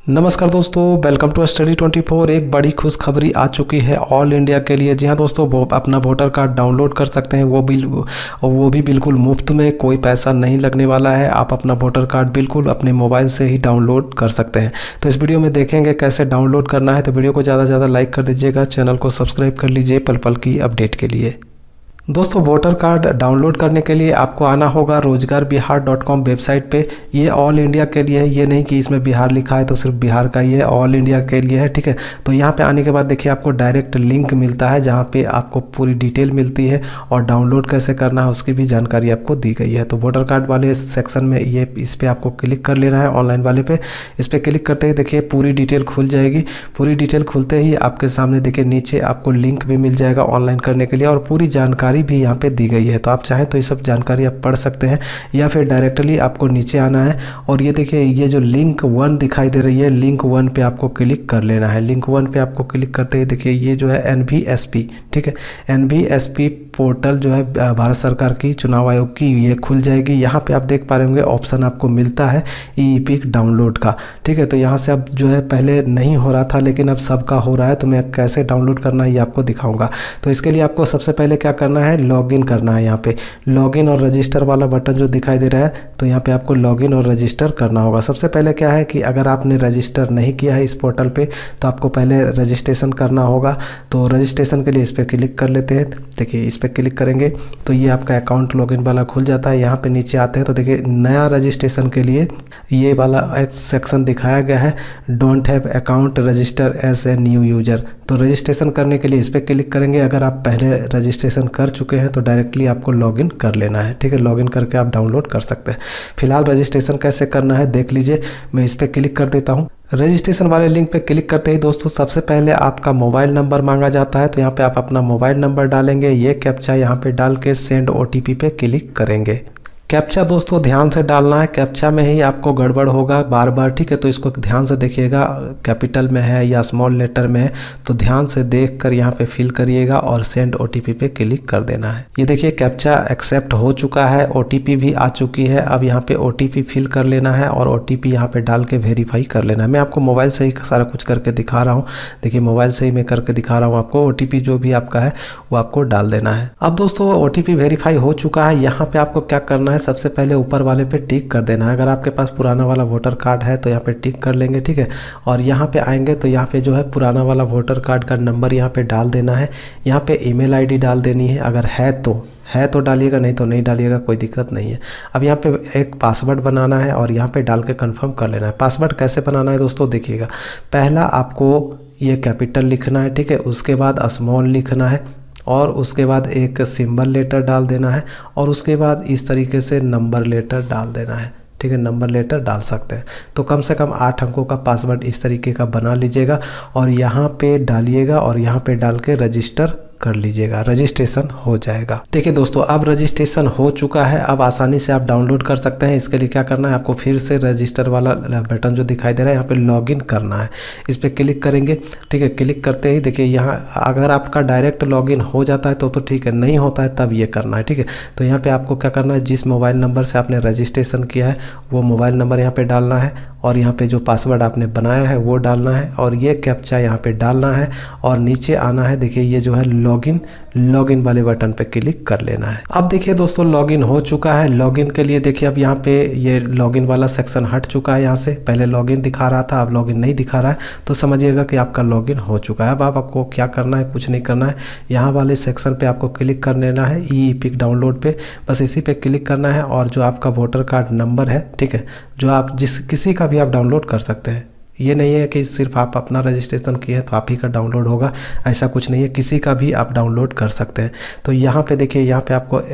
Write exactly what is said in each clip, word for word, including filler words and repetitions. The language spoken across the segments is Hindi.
नमस्कार दोस्तों, welcome to study twenty four. एक बड़ी खुशखबरी आ चुकी है ऑल इंडिया के लिए। जी हाँ दोस्तों, वो अपना वोटर कार्ड डाउनलोड कर सकते हैं, वो भी वो भी बिल्कुल मुफ्त में, कोई पैसा नहीं लगने वाला है। आप अपना वोटर कार्ड बिल्कुल अपने मोबाइल से ही डाउनलोड कर सकते हैं। तो इस वीडियो में देखेंगे कैसे डाउनलोड करना है। तो वीडियो को ज़्यादा से ज़्यादा लाइक कर दीजिएगा, चैनल को सब्सक्राइब कर लीजिए पल पल की अपडेट के लिए। दोस्तों, वोटर कार्ड डाउनलोड करने के लिए आपको आना होगा रोजगार बिहार डॉट कॉम वेबसाइट पे। ये ऑल इंडिया के लिए है, ये नहीं कि इसमें बिहार लिखा है तो सिर्फ बिहार का ही है, ऑल इंडिया के लिए है। ठीक है, तो यहाँ पे आने के बाद देखिए आपको डायरेक्ट लिंक मिलता है जहाँ पे आपको पूरी डिटेल मिलती है और डाउनलोड कैसे करना है उसकी भी जानकारी आपको दी गई है। तो वोटर कार्ड वाले सेक्शन में ये इस पर आपको क्लिक कर लेना है, ऑनलाइन वाले पे। इस पर क्लिक करते ही देखिए पूरी डिटेल खुल जाएगी। पूरी डिटेल खुलते ही आपके सामने देखिए नीचे आपको लिंक भी मिल जाएगा ऑनलाइन करने के लिए और पूरी जानकारी भी यहाँ पे दी गई है। तो आप चाहें तो ये सब जानकारी आप पढ़ सकते हैं या फिर डायरेक्टली आपको नीचे आना है और ये देखिए ये जो लिंक वन दिखाई दे रही है, लिंक वन पे आपको क्लिक कर लेना है। लिंक वन पे आपको क्लिक करते ही देखिए ये जो है एन वी एस पी, ठीक है, N V S P portal जो है भारत सरकार की चुनाव आयोग की, ये खुल जाएगी। यहाँ पे आप देख पा रहे होंगे ऑप्शन आपको मिलता है ई पिक डाउनलोड का। ठीक है, तो यहाँ से अब जो है पहले नहीं हो रहा था लेकिन अब सबका हो रहा है। तो मैं कैसे डाउनलोड करना है ये आपको दिखाऊंगा। तो इसके लिए आपको सबसे पहले क्या करना है, लॉगिन करना है। यहाँ पे लॉगिन और रजिस्टर वाला बटन जो दिखाई दे रहा है, तो यहाँ पे आपको लॉगिन और रजिस्टर करना होगा। सबसे पहले क्या है कि अगर आपने रजिस्टर नहीं किया है इस पोर्टल पे तो आपको पहले रजिस्ट्रेशन करना होगा। तो रजिस्ट्रेशन के लिए इस पर क्लिक कर लेते हैं। देखिए इस पर क्लिक करेंगे तो ये आपका अकाउंट लॉगिन वाला खुल जाता है। यहाँ पे नीचे आते हैं तो देखिए नया रजिस्ट्रेशन के लिए ये वाला एक सेक्शन दिखाया गया है, don't have account register as a new user. तो रजिस्ट्रेशन करने के लिए इस पर क्लिक करेंगे। अगर आप पहले रजिस्ट्रेशन कर चुके हैं तो डायरेक्टली आपको लॉगिन कर लेना है। ठीक है, लॉगिन करके आप डाउनलोड कर सकते हैं। फिलहाल रजिस्ट्रेशन कैसे करना है देख लीजिए। मैं इस पर क्लिक कर देता हूँ। रजिस्ट्रेशन वाले लिंक पे क्लिक करते ही दोस्तों सबसे पहले आपका मोबाइल नंबर मांगा जाता है। तो यहाँ पे आप अपना मोबाइल नंबर डालेंगे, ये कैप्चा यहाँ पे डाल के सेंड ओ टी पी पे क्लिक करेंगे। कैप्चा दोस्तों ध्यान से डालना है, कैप्चा में ही आपको गड़बड़ होगा बार बार। ठीक है, तो इसको ध्यान से देखिएगा, कैपिटल में है या स्मॉल लेटर में है तो ध्यान से देख कर यहाँ पे फिल करिएगा और सेंड ओटीपी पे क्लिक कर देना है। ये देखिए कैप्चा एक्सेप्ट हो चुका है, ओटीपी भी आ चुकी है। अब यहाँ पे ओटीपी फिल कर लेना है और ओटीपी यहाँ पे डाल के वेरीफाई कर लेना है। मैं आपको मोबाइल से ही सारा कुछ करके दिखा रहा हूँ। देखिए मोबाइल से ही मैं करके दिखा रहा हूँ आपको। ओटीपी जो भी आपका है वो आपको डाल देना है। अब दोस्तों ओटीपी वेरीफाई हो चुका है। यहाँ पे आपको क्या करना है, सबसे पहले ऊपर वाले पे टिक कर देना है। अगर आपके पास पुराना वाला वोटर कार्ड है तो यहाँ पे टिक कर लेंगे। ठीक है, और यहाँ पे आएंगे तो यहाँ पे जो है पुराना वाला वोटर कार्ड का नंबर यहाँ पे डाल देना है। यहाँ पे ईमेल आईडी डाल देनी है, अगर है तो है तो डालिएगा, नहीं तो नहीं डालिएगा, कोई दिक्कत नहीं है। अब यहाँ पे एक पासवर्ड बनाना है और यहाँ पे डाल के कंफर्म कर लेना है। पासवर्ड कैसे बनाना है दोस्तों देखिएगा, पहला आपको ये कैपिटल लिखना है, ठीक है, उसके बाद स्मॉल लिखना है और उसके बाद एक सिंबल लेटर डाल देना है और उसके बाद इस तरीके से नंबर लेटर डाल देना है। ठीक है, नंबर लेटर डाल सकते हैं। तो कम से कम आठ अंकों का पासवर्ड इस तरीके का बना लीजिएगा और यहाँ पे डालिएगा और यहाँ पे डाल के रजिस्टर कर लीजिएगा, रजिस्ट्रेशन हो जाएगा। देखिए दोस्तों अब रजिस्ट्रेशन हो चुका है, अब आसानी से आप डाउनलोड कर सकते हैं। इसके लिए क्या करना है, आपको फिर से रजिस्टर वाला बटन जो दिखाई दे रहा है यहाँ पे लॉगिन करना है, इस पर क्लिक करेंगे। ठीक है, क्लिक करते ही देखिए यहाँ अगर आपका डायरेक्ट लॉगिन हो जाता है तो तो ठीक है, नहीं होता है तब ये करना है। ठीक है, तो यहाँ पे आपको क्या करना है, जिस मोबाइल नंबर से आपने रजिस्ट्रेशन किया है वो मोबाइल नंबर यहाँ पे डालना है और यहाँ पे जो पासवर्ड आपने बनाया है वो डालना है और ये कैप्चा यहाँ पे डालना है और नीचे आना है। देखिए ये जो है लॉगिन लॉगिन वाले बटन पे क्लिक कर लेना है। अब देखिए दोस्तों लॉगिन हो चुका है। लॉगिन के लिए देखिए अब यहाँ पे ये लॉगिन वाला सेक्शन हट चुका है। यहाँ से पहले लॉगिन दिखा रहा था, अब लॉगिन नहीं दिखा रहा है, तो समझिएगा कि आपका लॉगिन हो चुका है। अब आप आपको क्या करना है, कुछ नहीं करना है, यहाँ वाले सेक्शन पे आपको क्लिक कर लेना है ई पिक डाउनलोड पे, बस इसी पे क्लिक करना है और जो आपका वोटर कार्ड नंबर है, ठीक है, जो आप जिस किसी का भी आप डाउनलोड कर सकते हैं। ये नहीं है कि सिर्फ आप अपना रजिस्ट्रेशन किए हैं तो आप ही का डाउनलोड होगा, ऐसा कुछ नहीं है, किसी का भी आप डाउनलोड कर सकते हैं। तो यहाँ पे देखिए यहाँ पे आपको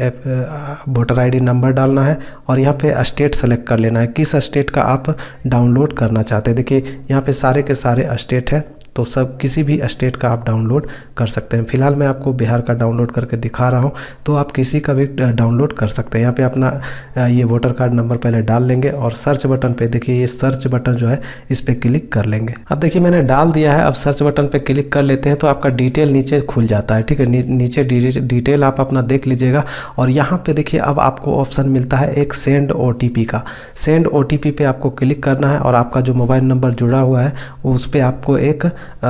वोटर आईडी नंबर डालना है और यहाँ पे स्टेट सेलेक्ट कर लेना है, किस स्टेट का आप डाउनलोड करना चाहते हैं। देखिए यहाँ पे सारे के सारे स्टेट हैं तो सब किसी भी स्टेट का आप डाउनलोड कर सकते हैं। फिलहाल मैं आपको बिहार का डाउनलोड करके दिखा रहा हूँ, तो आप किसी का भी डाउनलोड कर सकते हैं। यहाँ पे अपना ये वोटर कार्ड नंबर पहले डाल लेंगे और सर्च बटन पे देखिए, ये सर्च बटन जो है इस पर क्लिक कर लेंगे। अब देखिए मैंने डाल दिया है। अब सर्च बटन पे क्लिक कर लेते हैं तो आपका डिटेल नीचे खुल जाता है, ठीक है। नी, नीचे डिटेल आप अपना देख लीजिएगा और यहाँ पे देखिए अब आपको ऑप्शन मिलता है एक सेंड ओटीपी का। सेंड ओटीपी पे आपको क्लिक करना है और आपका जो मोबाइल नंबर जुड़ा हुआ है उस पर आपको एक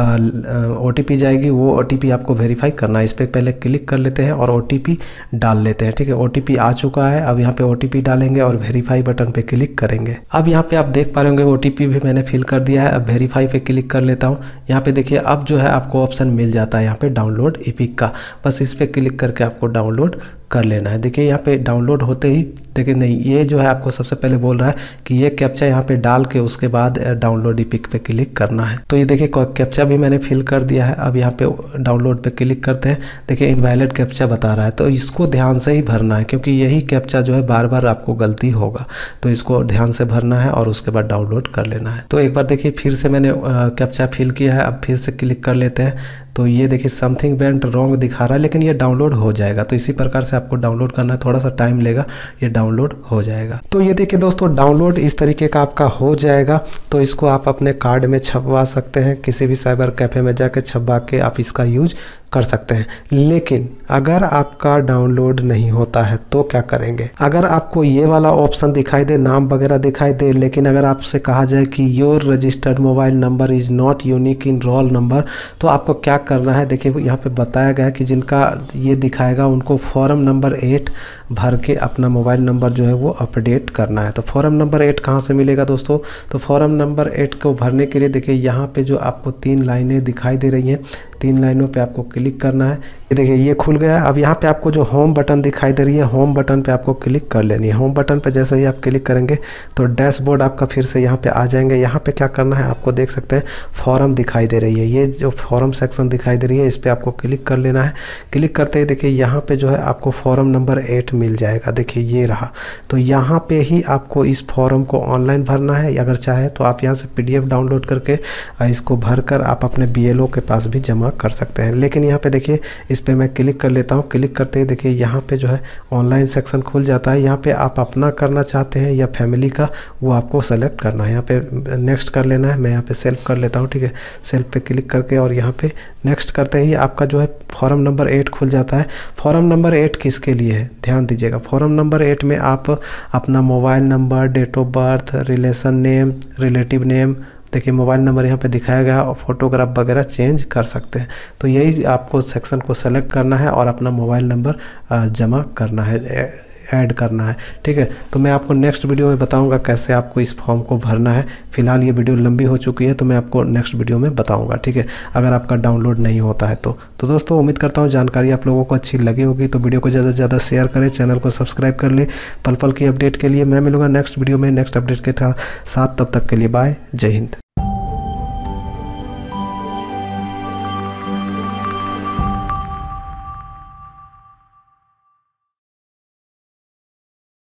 ओटीपी जाएगी, वो ओटीपी आपको वेरीफाई करना है। इस पर पहले क्लिक कर लेते हैं और ओटीपी डाल लेते हैं, ठीक है। ओटीपी आ चुका है। अब यहाँ पे ओटीपी डालेंगे और वेरीफाई बटन पे क्लिक करेंगे। अब यहाँ पे आप देख पा रहे होंगे ओटीपी भी मैंने फिल कर दिया है। अब वेरीफाई पे क्लिक कर लेता हूँ। यहाँ पे देखिए अब जो है आपको ऑप्शन मिल जाता है यहाँ पे डाउनलोड ईपिक का। बस इस पर क्लिक करके आपको डाउनलोड कर लेना है। देखिए यहाँ पे डाउनलोड होते ही देखिए नहीं, ये जो है आपको सबसे पहले बोल रहा है कि ये कैप्चा यहाँ पे डाल के उसके बाद डाउनलोड ईपिक पे क्लिक करना है। तो ये देखिए कैप्चा भी मैंने फिल कर दिया है। अब यहाँ पे डाउनलोड पे क्लिक करते हैं। देखिए इनवैलिड कैप्चा बता रहा है, तो इसको ध्यान से ही भरना है क्योंकि यही कैप्चा जो है बार बार आपको गलती होगा, तो इसको ध्यान से भरना है और उसके बाद डाउनलोड कर लेना है। तो एक बार देखिए फिर से मैंने कैप्चा फिल किया है। अब फिर से क्लिक कर लेते हैं तो ये देखिए समथिंग वेंट रॉन्ग दिखा रहा है, लेकिन ये डाउनलोड हो जाएगा। तो इसी प्रकार से आपको डाउनलोड करना है, थोड़ा सा टाइम लेगा, ये डाउनलोड हो जाएगा। तो ये देखिए दोस्तों डाउनलोड इस तरीके का आपका हो जाएगा। तो इसको आप अपने कार्ड में छपवा सकते हैं, किसी भी साइबर कैफ़े में जाके छपवा के आप इसका यूज कर सकते हैं। लेकिन अगर आपका डाउनलोड नहीं होता है तो क्या करेंगे? अगर आपको ये वाला ऑप्शन दिखाई दे, नाम वगैरह दिखाई दे, लेकिन अगर आपसे कहा जाए कि your registered mobile number is not unique in roll number, तो आपको क्या करना है? देखिए यहाँ पे बताया गया है कि जिनका ये दिखाएगा उनको फॉर्म नंबर एट भर के अपना मोबाइल नंबर जो है वो अपडेट करना है। तो फॉर्म नंबर एट कहाँ से मिलेगा दोस्तों? तो फॉर्म नंबर एट को भरने के लिए देखिए यहाँ पे जो आपको तीन लाइनें दिखाई दे रही हैं, तीन लाइनों पे आपको क्लिक करना है। ये देखिए ये खुल गया। अब यहाँ पे आपको जो होम बटन दिखाई दे रही है, होम बटन पे आपको क्लिक कर लेनी है। होम बटन पे जैसे ही आप क्लिक करेंगे तो डैशबोर्ड आपका फिर से यहाँ पे आ जाएंगे। यहाँ पे क्या करना है आपको देख सकते हैं फॉर्म दिखाई दे रही है, ये जो फॉर्म सेक्शन दिखाई दे रही है इस पर आपको क्लिक कर लेना है। क्लिक करते ही देखिए यहाँ पे जो है आपको फॉर्म नंबर एट मिल जाएगा। देखिए ये रहा। तो यहाँ पे ही आपको इस फॉर्म को ऑनलाइन भरना है। अगर चाहे तो आप यहाँ से पी डी एफ डाउनलोड करके इसको भर कर आप अपने बी एल ओ के पास भी जमा कर सकते हैं। लेकिन यहाँ पे देखिए इस पे मैं क्लिक कर लेता हूँ। क्लिक करते ही देखिए यहाँ पे जो है ऑनलाइन सेक्शन खुल जाता है। यहाँ पे आप अपना करना चाहते हैं या फैमिली का, वो आपको सेलेक्ट करना है। यहाँ पे नेक्स्ट कर लेना है। मैं यहाँ पे सेल्फ कर लेता हूँ, ठीक है। सेल्फ पे क्लिक करके और यहाँ पे नेक्स्ट करते ही आपका जो है फॉर्म नंबर एट खुल जाता है। फॉर्म नंबर एट किसके लिए है ध्यान दीजिएगा। फॉर्म नंबर एट में आप अपना mobile number, date of birth, relation name, relative name, देखिए मोबाइल नंबर यहाँ पे दिखाया गया और फोटोग्राफ वगैरह चेंज कर सकते हैं। तो यही आपको सेक्शन को सेलेक्ट करना है और अपना मोबाइल नंबर जमा करना है, ऐड करना है, ठीक है। तो मैं आपको नेक्स्ट वीडियो में बताऊंगा कैसे आपको इस फॉर्म को भरना है। फिलहाल ये वीडियो लंबी हो चुकी है तो मैं आपको नेक्स्ट वीडियो में बताऊंगा, ठीक है, अगर आपका डाउनलोड नहीं होता है तो तो दोस्तों उम्मीद करता हूँ जानकारी आप लोगों को अच्छी लगी होगी। तो वीडियो को ज़्यादा से ज़्यादा शेयर करें, चैनल को सब्सक्राइब कर ले पल पल की अपडेट के लिए। मैं मिलूंगा नेक्स्ट वीडियो में नेक्स्ट अपडेट के साथ। तब तक के लिए बाय, जय हिंद।